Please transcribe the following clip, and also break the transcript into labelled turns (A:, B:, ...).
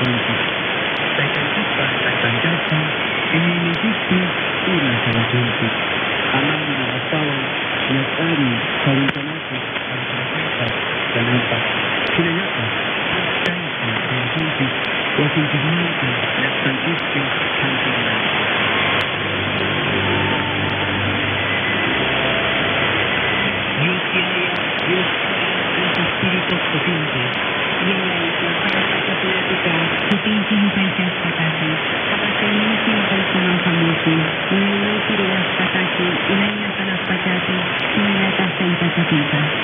A: fonti. Dai cantipa, dai cangiata, e nei esisti una sarà fonti. Amando la pava, la tari, salutanati, al canapa, chilenata, assenza, fonti, o semplicemente la tantissima cantinata. Dios es espíritu potente. Potenti senza aspettati, capacemente non famosi, non inutili aspettati, non sono aspettati, non è senza capita.